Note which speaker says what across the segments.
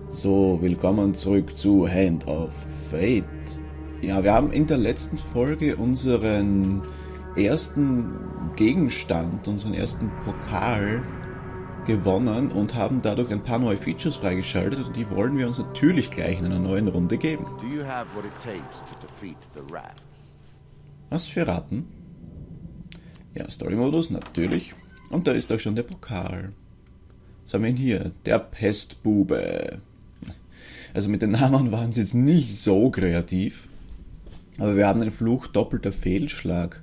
Speaker 1: So, willkommen zurück zu Hand of Fate. Ja, wir haben in der letzten Folge unseren ersten Gegenstand, unseren ersten Pokal gewonnen und haben dadurch ein paar neue Features freigeschaltet und die wollen wir uns natürlich gleich in einer neuen Runde geben.
Speaker 2: Do you have what it takes to defeat the rats?
Speaker 1: Was für Raten? Ja, Story-Modus, natürlich. Und da ist auch schon der Pokal. Was haben wir denn hier? Der Pestbube. Also mit den Namen waren sie jetzt nicht so kreativ. Aber wir haben den Fluch doppelter Fehlschlag.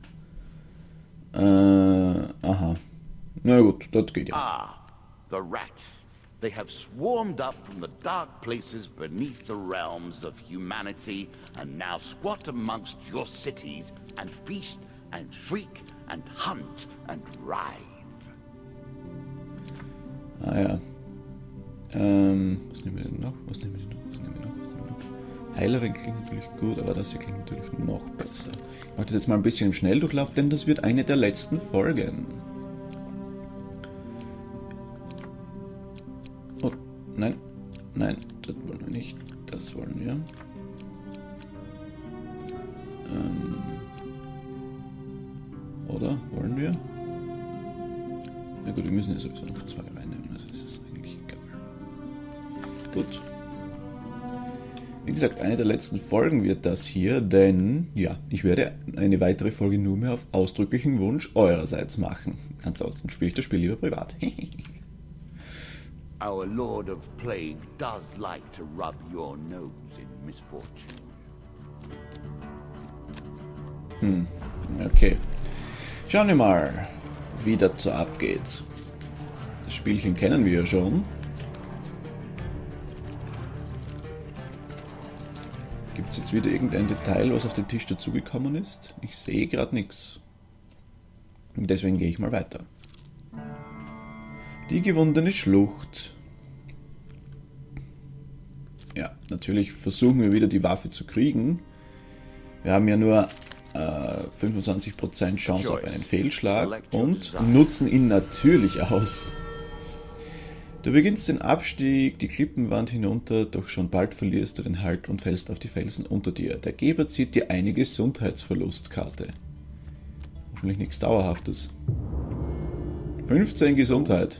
Speaker 1: Aha. Na gut, das geht ja.
Speaker 2: Ah, the rats. They have swarmed up from the dark places beneath the realms of humanity and now squat amongst your cities and feast and shriek and hunt and writhe.
Speaker 1: Ah ja. Was nehmen wir denn noch? Heilerin klingt natürlich gut, aber das hier klingt natürlich noch besser. Ich mache das jetzt mal ein bisschen im Schnelldurchlauf, denn das wird eine der letzten Folgen. Oh, nein, das wollen wir nicht. Das wollen wir. Oder? Wollen wir? Na gut, wir müssen ja sowieso noch 2 reinnehmen, also ist es eigentlich egal. Gut. Wie gesagt, eine der letzten Folgen wird das hier, denn ja, ich werde eine weitere Folge nur mehr auf ausdrücklichen Wunsch eurerseits machen. Ansonsten spiele ich das Spiel lieber privat.
Speaker 2: Our Lord of Plague does like to rub your nose in misfortune.
Speaker 1: Okay. Schauen wir mal, wie das so abgeht. Das Spielchen kennen wir ja schon. Gibt es jetzt wieder irgendein Detail, was auf den Tisch dazugekommen ist? Ich sehe gerade nichts. Deswegen gehe ich mal weiter. Die gewundene Schlucht. Ja, natürlich versuchen wir wieder die Waffe zu kriegen. Wir haben ja nur 25% Chance auf einen Fehlschlag und nutzen ihn natürlich aus. Du beginnst den Abstieg, die Klippenwand hinunter, doch schon bald verlierst du den Halt und fällst auf die Felsen unter dir. Der Geber zieht dir eine Gesundheitsverlustkarte. Hoffentlich nichts Dauerhaftes. 15 Gesundheit.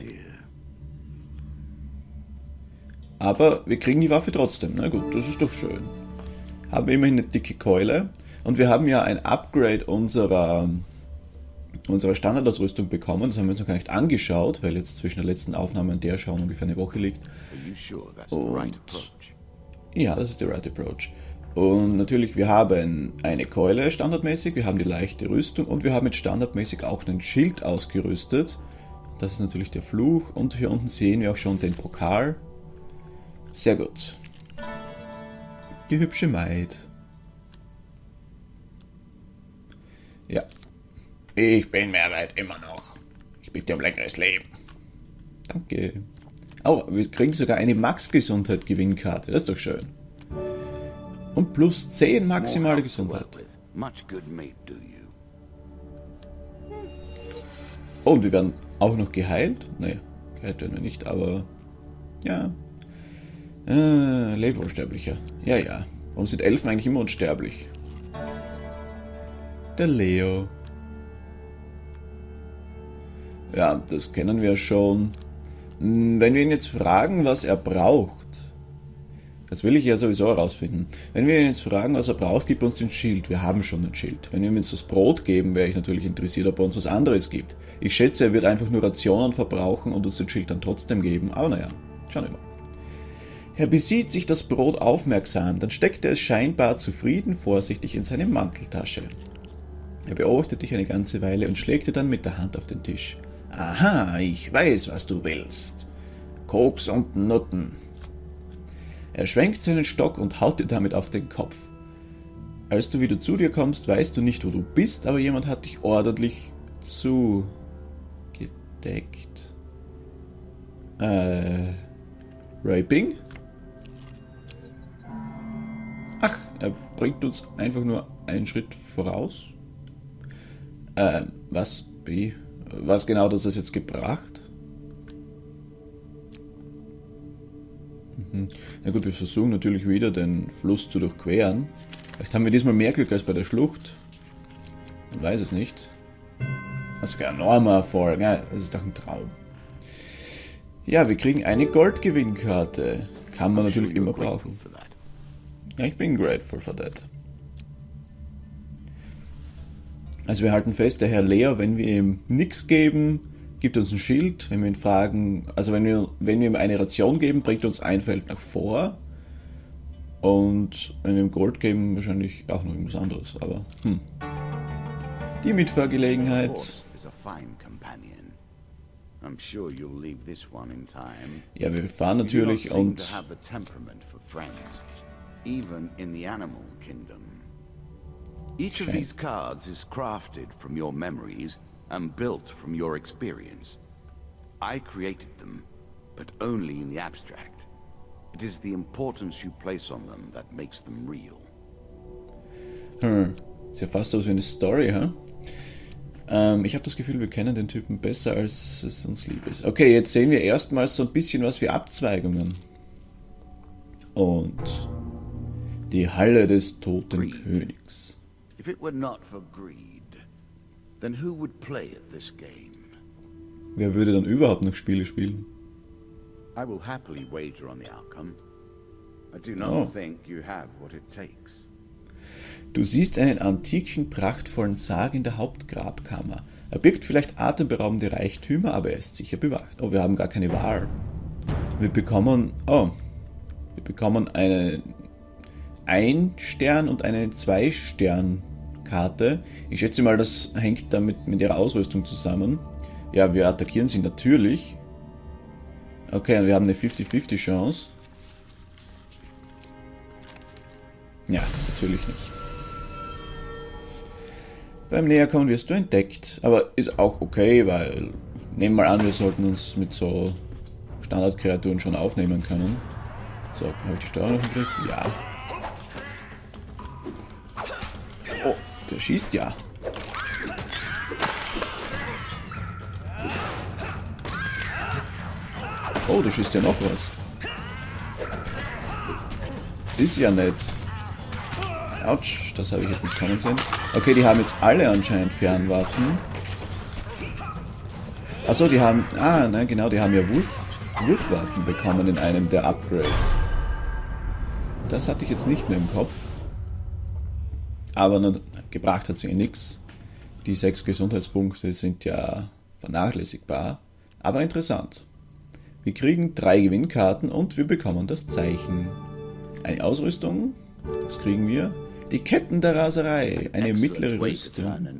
Speaker 1: Aber wir kriegen die Waffe trotzdem. Na gut, das ist doch schön. Haben wir immerhin eine dicke Keule. Und wir haben ja ein Upgrade unserer Standardausrüstung bekommen. Das haben wir uns noch gar nicht angeschaut, weil jetzt zwischen der letzten Aufnahme und der schon ungefähr eine Woche liegt. Und ja, das ist der right approach. Und natürlich, wir haben eine Keule standardmäßig, wir haben die leichte Rüstung und wir haben jetzt standardmäßig auch einen Schild ausgerüstet. Das ist natürlich der Fluch und hier unten sehen wir auch schon den Pokal. Sehr gut. Die hübsche Maid. Ja. Ich bin Mehrwert immer noch. Ich bitte um leckeres Leben. Danke. Oh, wir kriegen sogar eine Max-Gesundheit-Gewinnkarte. Das ist doch schön. Und plus 10 maximale Gesundheit. Oh, und wir werden auch noch geheilt? Naja, geheilt werden wir nicht, aber ja. Lebt Unsterblicher. Ja. Warum sind Elfen eigentlich immer unsterblich? Der Leo. Ja, das kennen wir schon. Wenn wir ihn jetzt fragen, was er braucht, das will ich ja sowieso herausfinden. Wenn wir ihn jetzt fragen, was er braucht, gibt er uns den Schild. Wir haben schon ein Schild. Wenn wir ihm jetzt das Brot geben, wäre ich natürlich interessiert, ob er uns was anderes gibt. Ich schätze, er wird einfach nur Rationen verbrauchen und uns den Schild dann trotzdem geben. Aber naja, schauen wir mal. Er besieht sich das Brot aufmerksam, dann steckt er es scheinbar zufrieden vorsichtig in seine Manteltasche. Er beobachtet dich eine ganze Weile und schlägt dir dann mit der Hand auf den Tisch. Aha, ich weiß, was du willst. Koks und Nutten. Er schwenkt seinen Stock und haut dir damit auf den Kopf. Als du wieder zu dir kommst, weißt du nicht, wo du bist, aber jemand hat dich ordentlich zugedeckt. Raping? Ach, er bringt uns einfach nur einen Schritt voraus. Was? Wie? Was genau hat das jetzt gebracht? Na gut, wir versuchen natürlich wieder den Fluss zu durchqueren. Vielleicht haben wir diesmal mehr Glück als bei der Schlucht. Man weiß es nicht. Das ist ein enormer Erfolg. Ja, das ist doch ein Traum. Ja, wir kriegen eine Goldgewinnkarte. Kann man natürlich immer brauchen. Ja, ich bin grateful for that. Also wir halten fest, der Herr Leo, wenn wir ihm nichts geben, gibt uns ein Schild. Wenn wir ihn fragen, also wenn wir ihm eine Ration geben, bringt er uns ein Feld nach vor. Und wenn wir ihm Gold geben, wahrscheinlich auch noch irgendwas anderes. Aber die Mitfahrgelegenheit. Ja, wir fahren natürlich und
Speaker 2: each of these cards is crafted from your memories and built from your experience. I created them, but only in the abstract. It is the importance you place on them that makes them real.
Speaker 1: Ist ja fast so wie eine Story, hä? Ich habe das Gefühl, wir kennen den Typen besser, als es uns lieb ist. Okay, jetzt sehen wir erstmals so ein bisschen was wie Abzweigungen. Und die Halle des toten Königs.
Speaker 2: If it were not for greed, then who would play at this game?
Speaker 1: Wer würde dann überhaupt noch Spiele spielen?
Speaker 2: I will happily wager on the outcome. I do not think you have what it takes.
Speaker 1: Du siehst einen antiken, prachtvollen Sarg in der Hauptgrabkammer. Er birgt vielleicht atemberaubende Reichtümer, aber er ist sicher bewacht. Oh, wir haben gar keine Wahl. Wir bekommen eine 1-Stern- und eine 2-Stern-Karte. Ich schätze mal, das hängt damit mit ihrer Ausrüstung zusammen. Ja, wir attackieren sie natürlich. Okay, und wir haben eine 50-50 Chance. Ja, natürlich nicht. Beim Näherkommen wirst du entdeckt, aber ist auch okay, weil nehmen wir mal an, wir sollten uns mit so Standardkreaturen schon aufnehmen können. So, habe ich die Steuerung noch im Griff? Ja. Oh, der schießt ja. Oh, da schießt ja noch was. Ist ja nett. Autsch, das habe ich jetzt nicht kommen sehen. Okay, die haben jetzt alle anscheinend Fernwaffen. Achso, die haben... Ah, nein, genau, die haben ja Wurfwaffen bekommen in einem der Upgrades. Das hatte ich jetzt nicht mehr im Kopf. Aber gebracht hat sie eh nichts. Die 6 Gesundheitspunkte sind ja vernachlässigbar. Aber interessant. Wir kriegen 3 Gewinnkarten und wir bekommen das Zeichen. Eine Ausrüstung, das kriegen wir. Die Ketten der Raserei, eine mittlere Rüstung.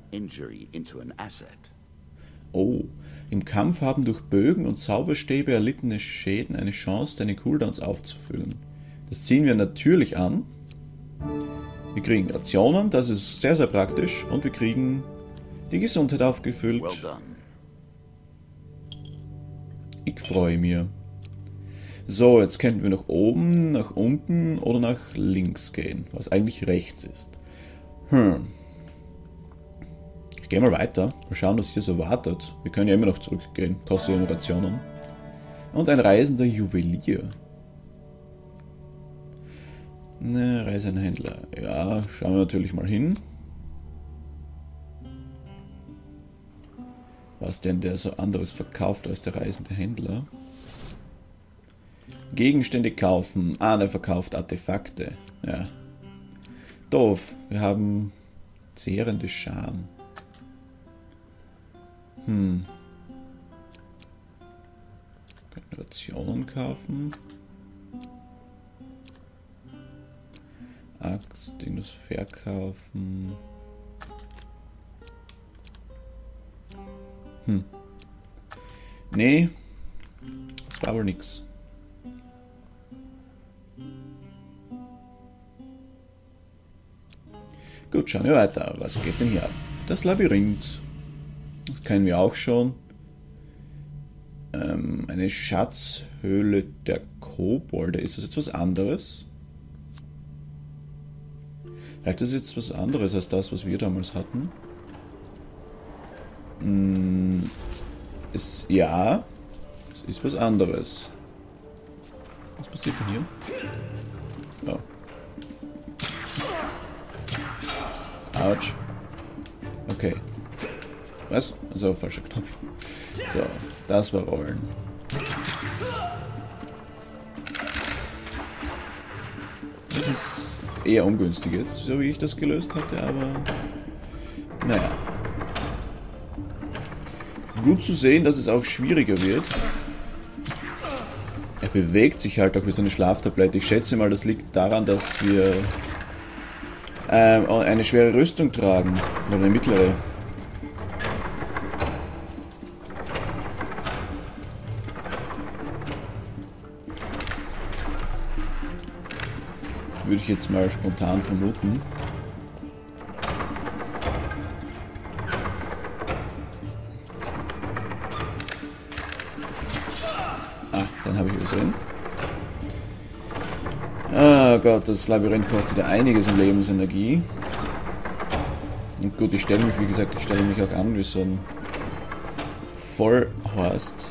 Speaker 1: Oh, im Kampf haben durch Bögen und Zauberstäbe erlittene Schäden eine Chance, deine Cooldowns aufzufüllen. Das ziehen wir natürlich an. Wir kriegen Rationen, das ist sehr, sehr praktisch. Und wir kriegen die Gesundheit aufgefüllt. Ich freue mich. So, jetzt könnten wir nach oben, nach unten oder nach links gehen, was eigentlich rechts ist. Ich gehe mal weiter, mal schauen, was hier so wartet. Wir können ja immer noch zurückgehen, kostet ja Rationen. Und ein reisender Juwelier. Ne, reisender Händler. Ja, schauen wir natürlich mal hin. Was denn der so anderes verkauft als der reisende Händler? Gegenstände kaufen. Ah, der verkauft Artefakte. Ja. Doof. Wir haben zehrende Scham. Können Rationen kaufen. Axt, irgendwas verkaufen. Nee. Das war wohl nix. Gut, schauen wir weiter. Was geht denn hier ab? Das Labyrinth. Das kennen wir auch schon. Eine Schatzhöhle der Kobolde. Ist das jetzt was anderes? Vielleicht ist es jetzt was anderes als das, was wir damals hatten. Ja, es ist was anderes. Was passiert denn hier? Oh. Autsch. Okay. Was? Also falscher Knopf. So, das war Rollen. Das ist eher ungünstig jetzt, so wie ich das gelöst hatte, aber naja. Gut zu sehen, dass es auch schwieriger wird. Er bewegt sich halt auch wie so eine Schlaftablette. Ich schätze mal, das liegt daran, dass wir eine schwere Rüstung tragen. Oder eine mittlere. Würde ich jetzt mal spontan vermuten. Ah, dann habe ich übersehen. Ah Gott, das Labyrinth kostet ja einiges an Lebensenergie. Und gut, ich stelle mich, wie gesagt, auch an wie so ein Vollhorst.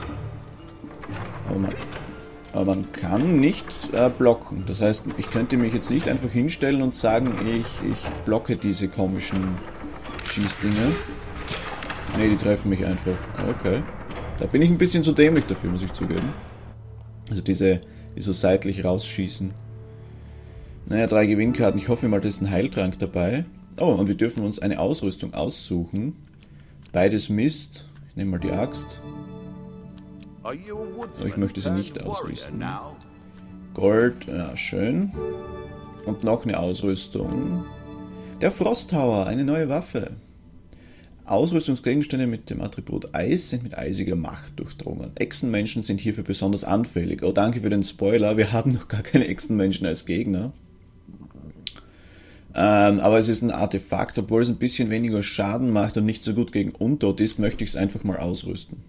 Speaker 1: Aber man kann nicht blocken. Das heißt, ich könnte mich jetzt nicht einfach hinstellen und sagen, ich blocke diese komischen Schießdinger. Ne, die treffen mich einfach. Okay. Da bin ich ein bisschen zu dämlich dafür, muss ich zugeben. Also die so seitlich rausschießen. Naja, 3 Gewinnkarten. Ich hoffe mal, da ist ein Heiltrank dabei. Oh, und wir dürfen uns eine Ausrüstung aussuchen. Beides Mist. Ich nehme mal die Axt. Aber ich möchte sie nicht ausrüsten. Gold, ja, schön. Und noch eine Ausrüstung. Der Frosthauer, eine neue Waffe. Ausrüstungsgegenstände mit dem Attribut Eis sind mit eisiger Macht durchdrungen. Echsenmenschen sind hierfür besonders anfällig. Oh, danke für den Spoiler, wir haben noch gar keine Echsenmenschen als Gegner. Aber es ist ein Artefakt, obwohl es ein bisschen weniger Schaden macht und nicht so gut gegen Untot ist, möchte ich es einfach mal ausrüsten.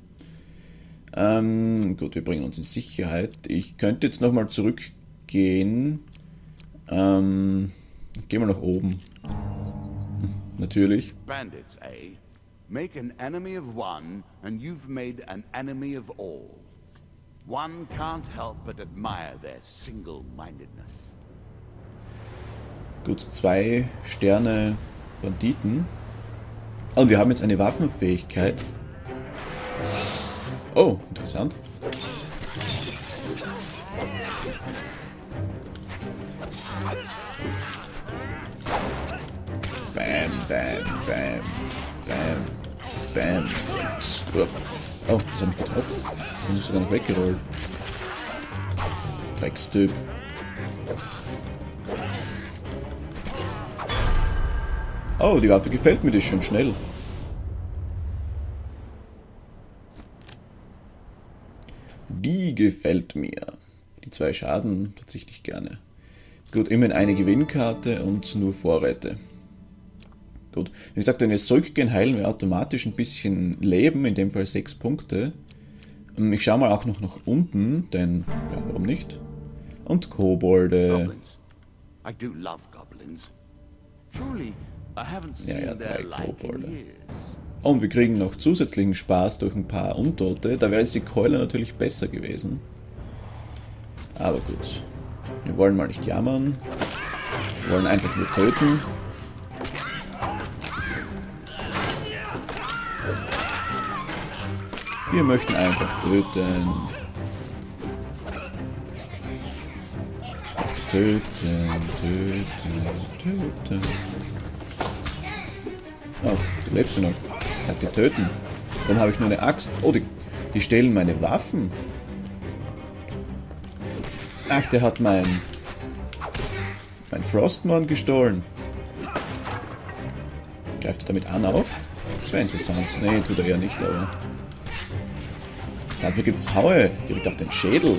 Speaker 1: Gut, wir bringen uns in Sicherheit. Ich könnte jetzt nochmal zurückgehen. Gehen wir nach oben. Natürlich.
Speaker 2: Bandits, eh? Make an enemy of one, and you've made an enemy of all. One can't help but admire their single-mindedness.
Speaker 1: Gut, 2 Sterne Banditen. Und wir haben jetzt eine Waffenfähigkeit. Oh, interessant. Bam, bam, bam, bam, bam. Oh, das hat mich getroffen. Ich ist sogar noch weggerollt. Dreckstyp. Oh, die Waffe gefällt mir, die ist schon schnell. Die gefällt mir. Die 2 Schaden verzichte ich gerne. Gut, immerhin eine Gewinnkarte und nur Vorräte. Gut, wie gesagt, wenn wir zurückgehen, heilen wir automatisch ein bisschen Leben, in dem Fall 6 Punkte. Ich schaue mal auch noch nach unten, denn, ja, warum nicht? Und Kobolde.
Speaker 2: Goblins. I do love goblins. Truly, I haven't seen their like in years.
Speaker 1: Und wir kriegen noch zusätzlichen Spaß durch ein paar Untote. Da wäre jetzt die Keule natürlich besser gewesen. Aber gut. Wir wollen mal nicht jammern. Wir wollen einfach nur töten. Wir möchten einfach töten. Töten, töten, töten. Oh, du lebst du noch. Ich sag dir töten. Warum habe ich nur eine Axt? Oh, die stehlen meine Waffen. Ach, der hat mein Frostmon gestohlen. Greift er damit an auch? Das wäre interessant. Nee, tut er ja nicht, aber... Dafür gibt's Haue, direkt auf den Schädel.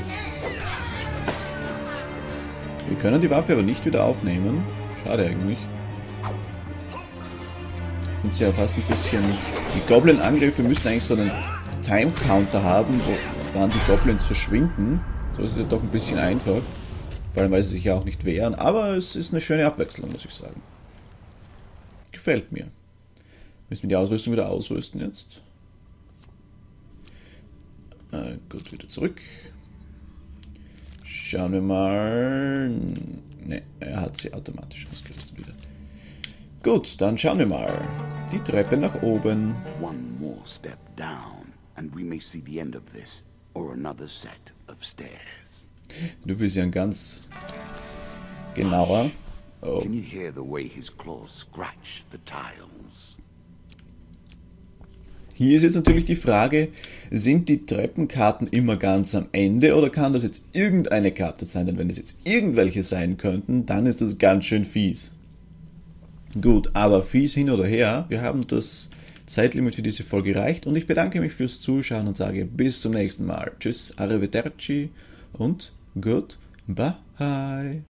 Speaker 1: Wir können die Waffe aber nicht wieder aufnehmen. Schade eigentlich. Ich finde es ja fast ein bisschen... Die Goblin-Angriffe müssten eigentlich so einen Time-Counter haben, wann die Goblins verschwinden. So ist es ja doch ein bisschen einfach. Vor allem, weil sie sich ja auch nicht wehren. Aber es ist eine schöne Abwechslung, muss ich sagen. Gefällt mir. Müssen wir die Ausrüstung wieder ausrüsten jetzt. Gut, wieder zurück. Schauen wir mal. Ne, er hat sie automatisch ausgerüstet wieder. Gut, dann schauen wir mal. Die Treppe nach oben.
Speaker 2: One more step down, and we may see the end of this, or another set of stairs.
Speaker 1: Du willst ja ein ganz genauer. Oh.
Speaker 2: Can you hear the way his claws scratch the tiles?
Speaker 1: Hier ist jetzt natürlich die Frage, sind die Treppenkarten immer ganz am Ende oder kann das jetzt irgendeine Karte sein? Denn wenn es jetzt irgendwelche sein könnten, dann ist das ganz schön fies. Gut, aber fies hin oder her, wir haben das Zeitlimit für diese Folge erreicht und ich bedanke mich fürs Zuschauen und sage bis zum nächsten Mal. Tschüss, arrivederci und goodbye.